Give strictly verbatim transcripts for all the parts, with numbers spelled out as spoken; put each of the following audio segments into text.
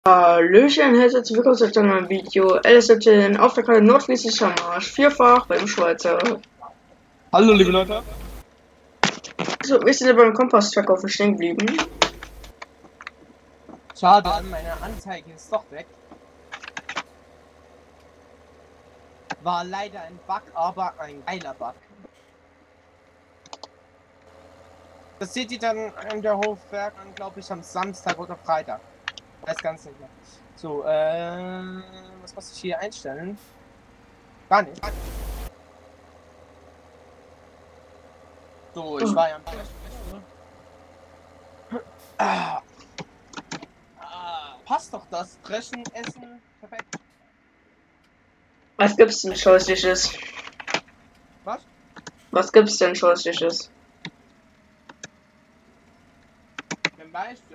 Hallöchen, herzlich willkommen zu einem neuen Video. L S siebzehn auf der Karte nordfriesischer Marsch, vierfach beim Schweizer. Hallo liebe Leute. So, wir sind ja beim Kompostverkaufen stehen geblieben. Schade, meine Anzeige ist doch weg. War leider ein Bug, aber ein geiler Bug. Das seht ihr dann an der Hofwerk an, glaube ich, am Samstag oder Freitag. Weiß ganz nicht mehr. So, äh, was muss ich hier einstellen? Gar nicht. So, ich war ja am ah. Ah, passt doch das. Dreschen, Essen, perfekt. Was gibt's denn Scheußliches? Was? Was gibt's denn Scheußliches? Zum Beispiel,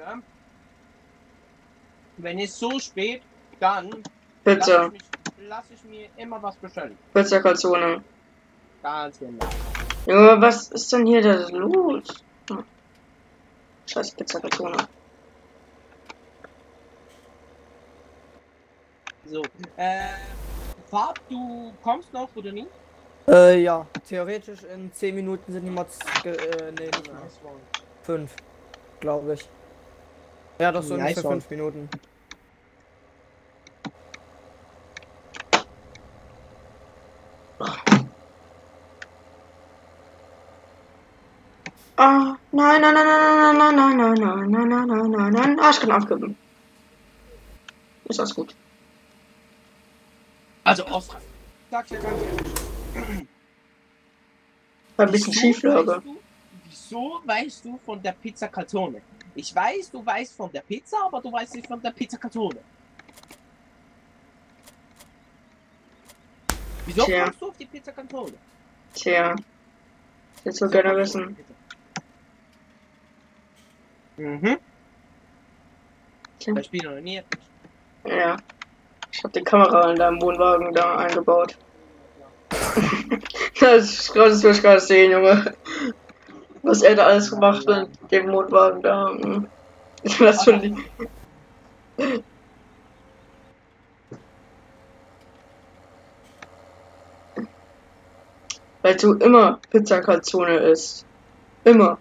wenn es so spät, dann Pizza. lasse ich, lass ich mir immer was bestellen. Pizza Calzone. Ganz genau. Junge, was ist denn hier da los? Hm. Scheiß Pizza Calzone. So, äh, Fahrt, du kommst noch oder nie? Äh, ja. Theoretisch in zehn Minuten sind die Mods, ge äh, nee, nicht mehr. fünf, glaube ich. Ja, doch so Nice ungefähr one. fünf Minuten. Ah, nein, nein, nein, nein, nein, nein, nein, nein, nein, nein, nein, nein, nein. Ah, ich kann aufgeben. Ist alles gut. Also, Oscar, sag dir ganz ehrlich. War ein bisschen Schieflage. Weißt du, wieso weißt du von der Pizza Calzone? Ich weiß, du weißt von der Pizza, aber du weißt nicht von der Pizza Calzone. Wieso Tja. kommst du auf die Pizza Calzone? Tja. Ich hätte so Wieso gerne kommst du auf die wissen. Pizza? Mhm. Tja. Das Spiel noch nie. Ja. Ich hab die Kamera in deinem Wohnwagen da eingebaut. Das ist gerade, das will ich gerade sehen, Junge. Was er da alles gemacht hat mit dem Wohnwagen da. Hm. Ich will das schon nicht. Weil du immer Pizza Calzone isst. Immer.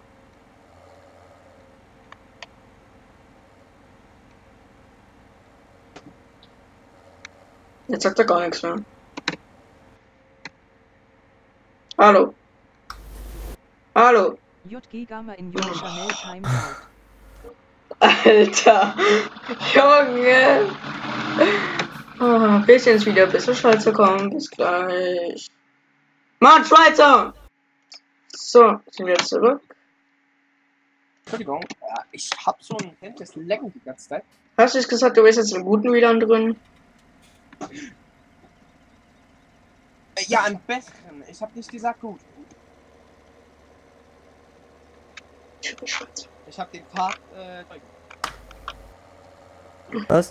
Jetzt sagt er gar nichts mehr. Hallo. Hallo. J G Gamma in Your Channel Timeout. Alter. Junge. Ah, bis jetzt wieder bis zur Schweizer kommen. Bis gleich. Mann, Schweizer! So, sind wir jetzt zurück. Entschuldigung, ja, ich hab so ein helles Lecken die ganze Zeit. Hast du nicht gesagt, du bist jetzt im guten W L A N drin? Äh, Ja, am besten. Ich hab nicht gesagt gut. Typisch Schweizer. Ich hab den Part, äh, Was?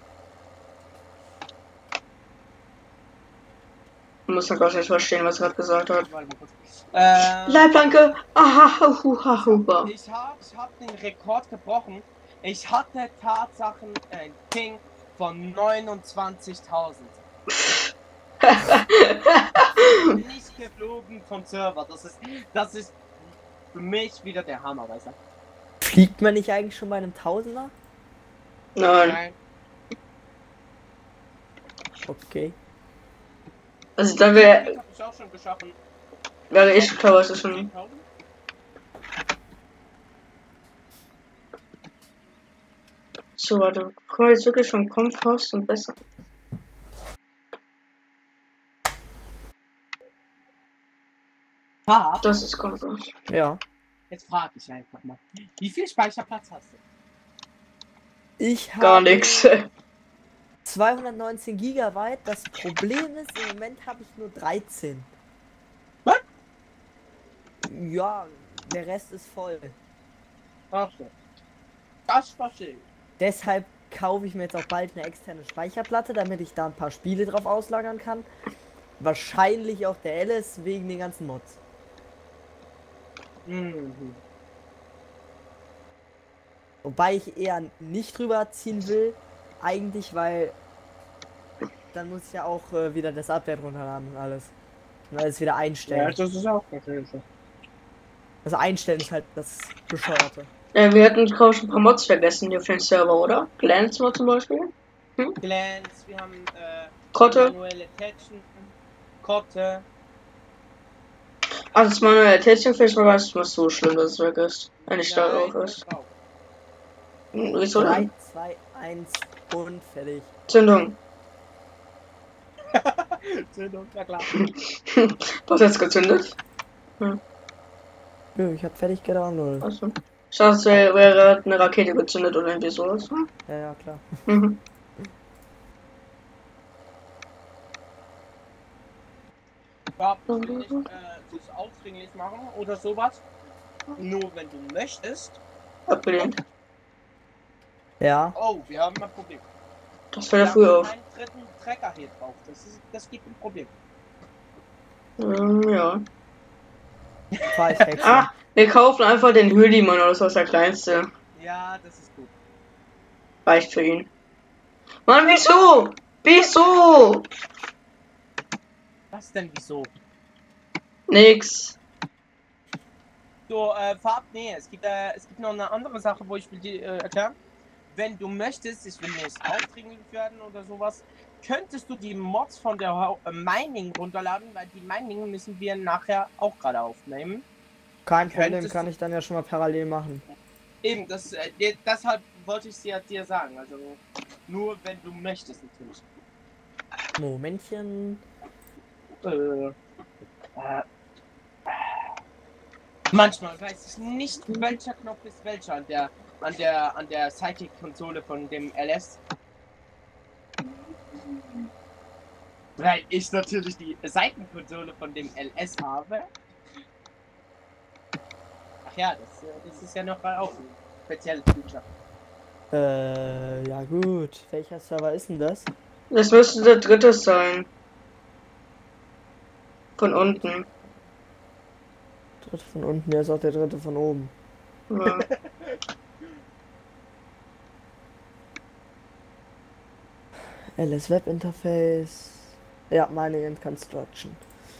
Ich muss noch gar nicht verstehen, was er gerade gesagt hat. warte mal kurz. Äh, Leitplanke! Aha, hu, ha, huba. ich hab, ich hab den Rekord gebrochen. Ich hatte Tatsachen ein Ping von neunundzwanzigtausend. Nicht geflogen vom Server. Das ist, das ist für mich wieder der Hammer, weißt du? Fliegt man nicht eigentlich schon bei einem Tausender? Nein. Okay. Also da wäre Hab ich auch schon geschaffen. wäre ich teilweise schon. zehntausend? So, warte. Guck mal, jetzt wirklich schon Kompost und besser. Fahrt? Das ist Kompost. Ja. Jetzt frage ich einfach mal. Wie viel Speicherplatz hast du? Ich habe Gar nichts. zweihundertneunzehn Gigabyte. Das Problem ist, im Moment habe ich nur dreizehn. Was? Ja, der Rest ist voll. Ach so. Das verstehe ich. Deshalb kaufe ich mir jetzt auch bald eine externe Speicherplatte, damit ich da ein paar Spiele drauf auslagern kann. Wahrscheinlich auch der L S wegen den ganzen Mods. Mhm. Wobei ich eher nicht drüber ziehen will, eigentlich, weil dann muss ich ja auch äh, wieder das Update runterladen und alles. Und alles wieder einstellen. das ist auch natürlich so. Also einstellen ist halt das Bescheuerte. Äh, wir hatten glaube ich ein paar Mods vergessen hier für den Server, oder? Glance Mod zum Beispiel. Glance, wir haben äh, Kotte. manuelle Attachment, Kotte. Also das manuelle Attachment vielleicht war gar nicht mal so schlimm, dass es weg ist. Wenn ich da Nein, drauf ist. drauf. Hm, Wieso drei, denn? zwei, eins und fertig. Zündung. Zündung, na klar. Was jetzt gezündet? Nö, ich hab fertig gedownloadet. Also. Ich dachte, es wär- wäre eine Rakete gezündet oder irgendwie sowas. Ja, ja, klar. Mhm. Ja, ich will nicht äh, das aufdringlich machen oder sowas. Nur wenn du möchtest. Abgelehnt. Ja. Oh, wir haben ein Problem. Das Wir fällt ja früh haben auf. einen dritten Trecker hier drauf. Das, ist, das gibt ein Problem. Ähm, ja. Fahr ich weg. Ah, wir kaufen einfach den Hüli-Mann oder so, ist der kleinste. Ja, das ist gut. Reicht für ihn. Mann, wieso? Wieso? Was denn, wieso? Nix. So, äh, Farb, nee, es gibt, äh, es gibt noch eine andere Sache, wo ich will dir äh, erklären. Wenn du möchtest, ich will nicht aufdringlich werden oder sowas, könntest du die Mods von der Hau- äh, Mining runterladen, weil die Mining müssen wir nachher auch gerade aufnehmen. Kein Problem, Könntest kann du- ich dann ja schon mal parallel machen. Eben, das, äh, dir- deshalb wollte ich es ja dir sagen, also nur wenn du möchtest natürlich. Momentchen. Äh, äh, manchmal weiß ich nicht, welcher Knopf ist welcher an der an der an der Sidekick-Konsole von dem L S. Weil ich natürlich die Seitenkonsole von dem L S habe. Ach ja, das, äh, das ist ja noch mal auch ein spezielles Feature. Äh, ja gut. Welcher Server ist denn das? Das müsste der dritte sein. Von unten. Dritte von unten, der ist auch der dritte von oben. Ja. L S Web Interface. Ja, Mining and Construction.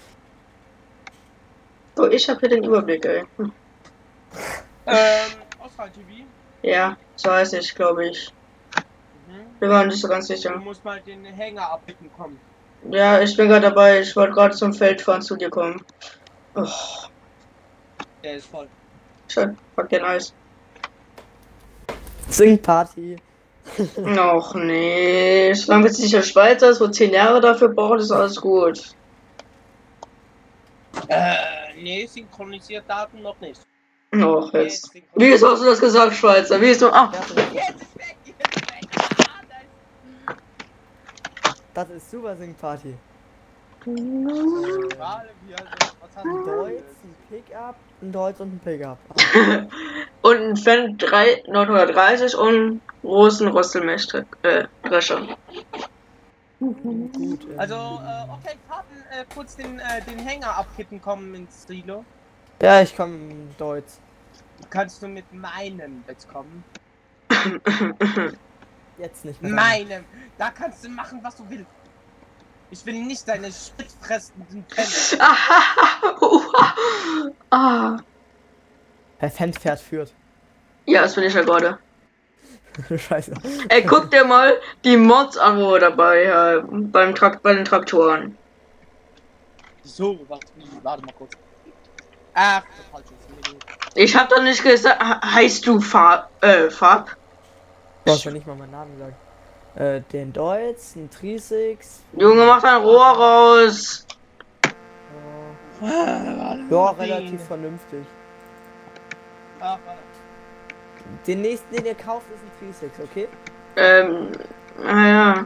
Oh, ich habe hier den Überblick, ey. Hm. Ähm, Auswahl-T V. Ja, so heißt ich, glaube ich. Mhm. Wir waren nicht so ganz Du sicher. musst mal den Hänger abdecken kommen. Ja, ich bin gerade dabei. Ich wollte gerade zum Feldfahren zu dir kommen. Oh, Der ist voll. schön. Fuck den Eis. Sing Party. Och nee. Solange wir nicht der Schweizer ist, wo zehn Jahre dafür braucht, ist alles gut. Äh, nee, synchronisiert Daten noch nicht. Och, jetzt. synchronisiert- Wieso hast du das gesagt, Schweizer? Wieso? Ah, Jetzt ist weg, jetzt ist weg. Ah, da ist- Das ist super Sing Party. Gerade wie, also, was hast Ein du Deutsch, ein Pickup, ein Deutsch und ein Pickup. und ein Fan drei neunhundertdreißig und einen großen Röstelmesser. Äh, Drescher. Gut. ähm, Also, äh, okay, Fahrten, äh, kurz den, äh, den Hänger abkitten kommen ins Silo. Ja, ich komme Deutsch. Kannst du mit meinem jetzt kommen? Jetzt nicht mehr. Meinem! Da kannst du machen, was du willst. Ich will nicht deine schrittfressenden Penner. Ah. Wer Fan fährt, führt. Ja, das bin ich ja gerade. Scheiße. Ey, guck dir mal die Mods an, wo wir dabei haben. Beim Trakt bei den Traktoren. So, warte, warte mal kurz. Ach, falsches Menü. Ich hab doch nicht gesagt, he- heißt du Farb, äh, Farb? Du hast ja nicht mal meinen Namen gesagt. Äh, den Deutsch, ein Trisix. Junge, mach dein Rohr raus. Ja, relativ vernünftig. Ach, warte. Den nächsten, den ihr kauft, ist ein Trisix, okay? Ähm, naja,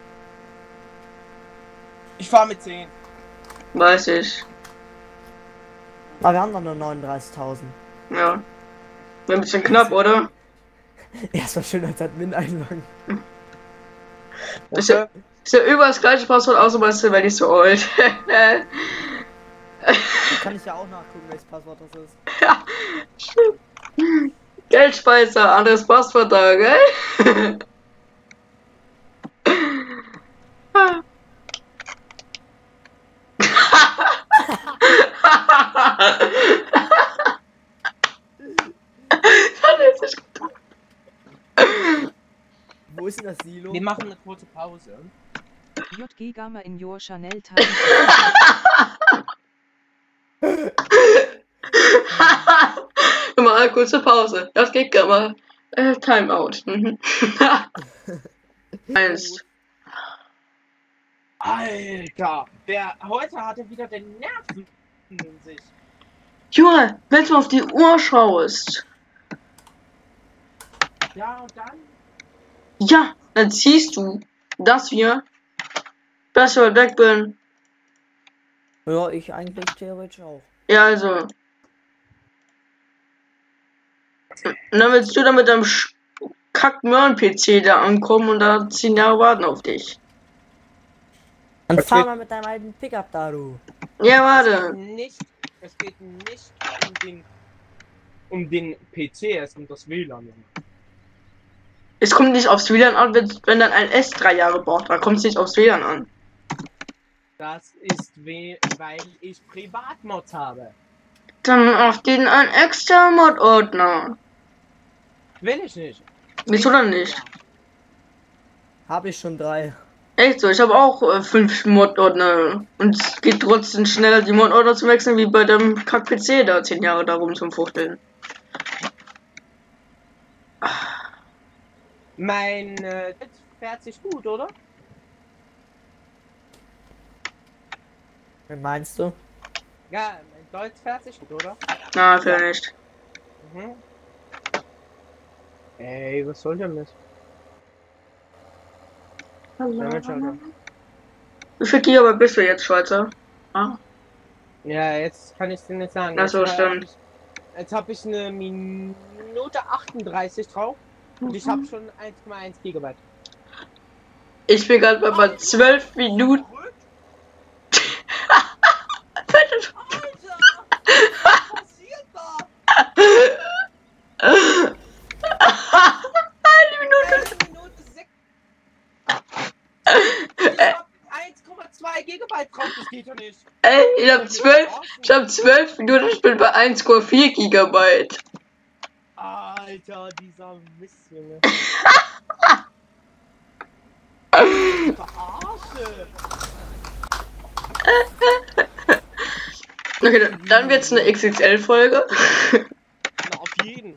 Ich fahr mit zehn. weiß ich. Aber wir haben noch nur neununddreißigtausend. Ja. Wäre ein bisschen knapp, oder? Erstmal schön als Admin einloggen. Ist ja, ist ja überall das gleiche Passwort, außer bei Silver nicht so old. Kann ich ja auch nachgucken, welches Passwort das ist. Ja, stimmt. Geldspeicher, anderes Passwort da, gell? ist das Silo? Wir machen eine kurze Pause. J G Gamma in your Chanel Time. Immer eine kurze Pause. Das geht immer. Äh, Timeout. Mhm. Eins. Alter, der heute hatte wieder den Nerven in sich. Junge, wenn du auf die Uhr schaust. Ja, und dann? Ja, dann siehst du, dass wir besser weg bin. Ja, ich eigentlich theoretisch auch. Ja, also. Und dann willst du dann mit deinem Kack-Möhren-P C da ankommen und da zehn Jahre warten auf dich. Dann Okay. fahr mal mit deinem alten Pickup da, du. Ja, Es warte. geht nicht, es geht nicht um den, um den P C, es kommt das W L A N. Es kommt nicht aufs W L A N an, wenn, wenn dann ein S drei Jahre braucht. Da kommt es nicht aufs W L A N an. Das ist, we weil ich Privatmods habe. Dann auf den ein extra Mod-Ordner. Will ich nicht. Wieso dann nicht? Hab ich schon drei. Echt so, ich habe auch äh, fünf Mod-Ordner. Und es geht trotzdem schneller, die Mod-Ordner zu wechseln, wie bei dem Kack-P C da zehn Jahre darum zum Fuchteln. Mein äh, das fährt sich gut, oder? Wie meinst du? Ja, mein Deutsch fährt sich gut, oder? Na, für nicht. Mhm. Ey, was soll denn das? Damit schon. Wie viel Gigabyte bist du jetzt, Schweizer? Ah, Ja, jetzt kann ich es dir nicht sagen. Ach so, Jetzt, äh, stimmt. hab ich- Jetzt habe ich eine Minute achtunddreißig drauf und ich habe schon eins Komma eins Gigabyte. ich bin gerade bei, bei zwölf Minuten. Alter! Was passiert da? Eine Minute. Eine Minute sechs. Ich hab eins Komma zwei Gigabyte drauf, das geht ja nicht. Ey, ich hab zwölf, ich hab zwölf Minuten, ich bin bei eins Komma vier Gigabyte. Alter, dieser Mist, Junge. Verarsche! Okay, dann- dann wird's eine X X L-Folge. Na, auf jeden.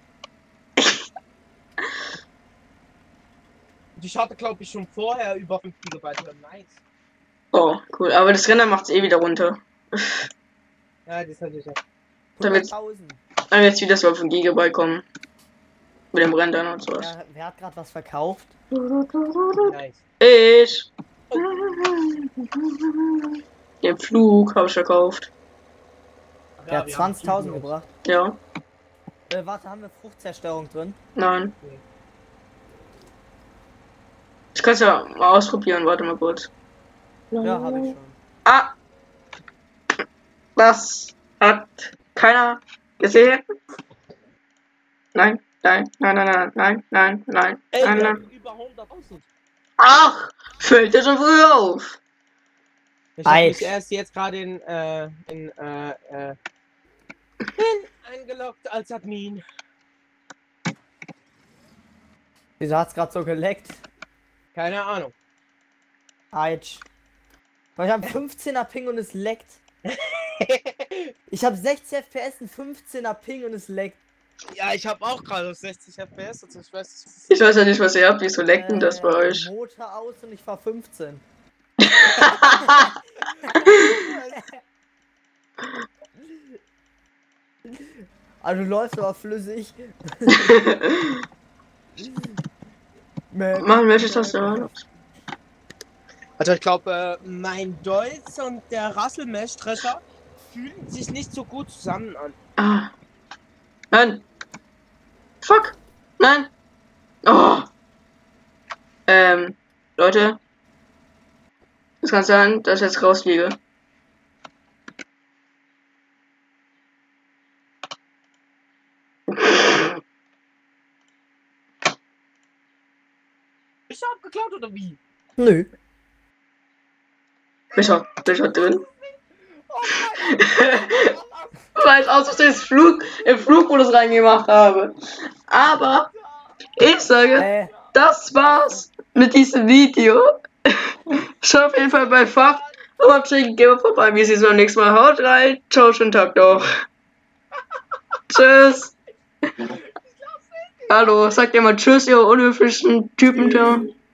Ich hatte, glaube ich, schon vorher über fünf Gigabyte. Nice. Oh, cool. Aber das Rennen macht's eh wieder runter. Ja, das ist natürlich. Dann wird's, hunderttausend. dann wird's wieder so auf ein Gigabyte kommen. Mit dem Rennen und sowas. Ja, wer hat gerade was verkauft? Nice. Ich. Den Flug habe ich verkauft. Der hat zwanzigtausend gebracht. Ja, Äh, warte, haben wir Fruchtzerstörung drin? nein. Ich kann es ja mal ausprobieren, warte mal kurz. Ja, habe ich schon. Ah! Das hat keiner gesehen. Nein, nein, nein, nein, nein, nein, nein, nein, Ey, nein, wir nein. haben über hunderttausend. Ach! Fällt dir schon früh auf! Ich habe Eich. mich erst jetzt gerade in, äh, in, äh, äh, in eingeloggt als Admin. Wieso hat's gerade so geleckt? Keine Ahnung. Eich. Weil ich habe fünfzehner Ping und es leckt. Ich habe sechzig F P S, ein fünfzehner Ping und es leckt. Ja, ich habe auch gerade sechzig F P S, also ich weiß. Ich weiß ja nicht, was ihr habt, wieso leckt denn das bei Äh, euch? Motor aus und ich fahr fünfzehn. Also läuft aber flüssig. Machen welche Taste war das? Also ich glaube, äh, mein Deutz und der Rasselmesh-Drescher fühlen sich nicht so gut zusammen an. Ah. Nein. Fuck. Nein. Oh. Ähm, Leute. Es kann sein, dass ich jetzt rausfliege. Bist du abgeklaut oder wie? Nö. Bin ich bin ich drin? Oh mein Gott! Weil ich aus Versehen das Flug, im Flugmodus reingemacht habe. Aber ich sage, Äh, das war's mit diesem Video. Schaut auf jeden Fall bei Fach. Aber gehen wir vorbei. Wir sehen uns beim nächsten Mal. Haut rein. Ciao, schönen Tag noch. Tschüss. Hallo, sagt ihr mal Tschüss, ihr unhöflichen Typen da.